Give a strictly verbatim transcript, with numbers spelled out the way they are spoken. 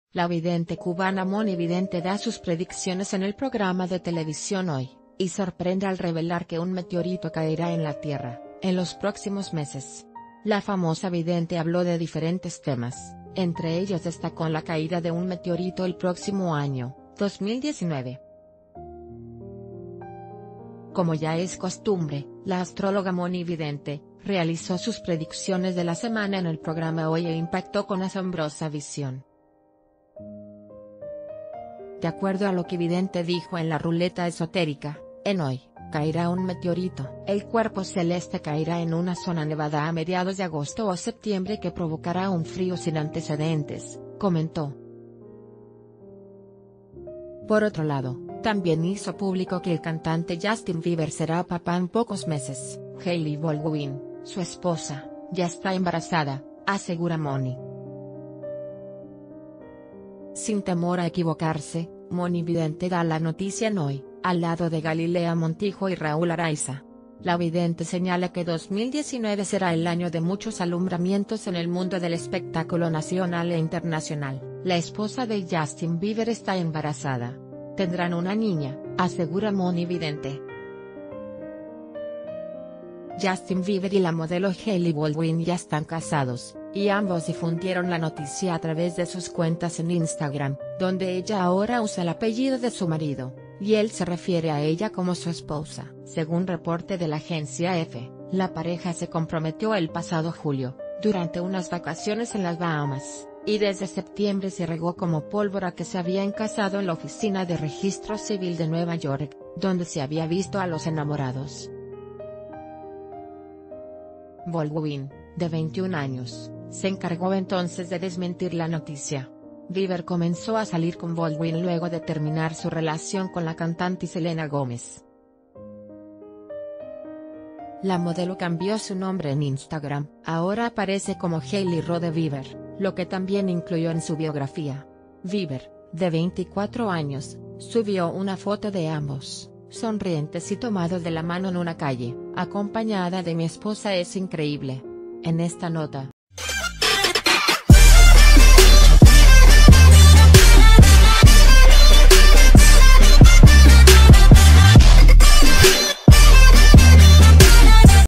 La vidente cubana Moni Vidente da sus predicciones en el programa de televisión Hoy, y sorprende al revelar que un meteorito caerá en la Tierra, en los próximos meses. La famosa vidente habló de diferentes temas, entre ellos destacó la caída de un meteorito el próximo año, dos mil diecinueve. Como ya es costumbre, la astróloga Moni Vidente realizó sus predicciones de la semana en el programa Hoy e impactó con asombrosa visión. De acuerdo a lo que Vidente dijo en la ruleta esotérica, en Hoy, caerá un meteorito. El cuerpo celeste caerá en una zona nevada a mediados de agosto o septiembre que provocará un frío sin antecedentes, comentó. Por otro lado, también hizo público que el cantante Justin Bieber será papá en pocos meses. Hailey Baldwin, su esposa, ya está embarazada, asegura Moni. Sin temor a equivocarse, Moni Vidente da la noticia en Hoy, al lado de Galilea Montijo y Raúl Araiza. La vidente señala que dos mil diecinueve será el año de muchos alumbramientos en el mundo del espectáculo nacional e internacional. La esposa de Justin Bieber está embarazada. Tendrán una niña, asegura Moni Vidente. Justin Bieber y la modelo Hailey Baldwin ya están casados, y ambos difundieron la noticia a través de sus cuentas en Instagram, donde ella ahora usa el apellido de su marido, y él se refiere a ella como su esposa. Según reporte de la agencia E F E, la pareja se comprometió el pasado julio, durante unas vacaciones en las Bahamas, y desde septiembre se regó como pólvora que se habían casado en la oficina de registro civil de Nueva York, donde se había visto a los enamorados. Baldwin, de veintiún años, se encargó entonces de desmentir la noticia. Bieber comenzó a salir con Baldwin luego de terminar su relación con la cantante Selena Gómez. La modelo cambió su nombre en Instagram, ahora aparece como Hailey Rode Bieber, lo que también incluyó en su biografía. Bieber, de veinticuatro años, subió una foto de ambos, sonrientes y tomados de la mano en una calle, acompañada de "Mi esposa es increíble". En esta nota,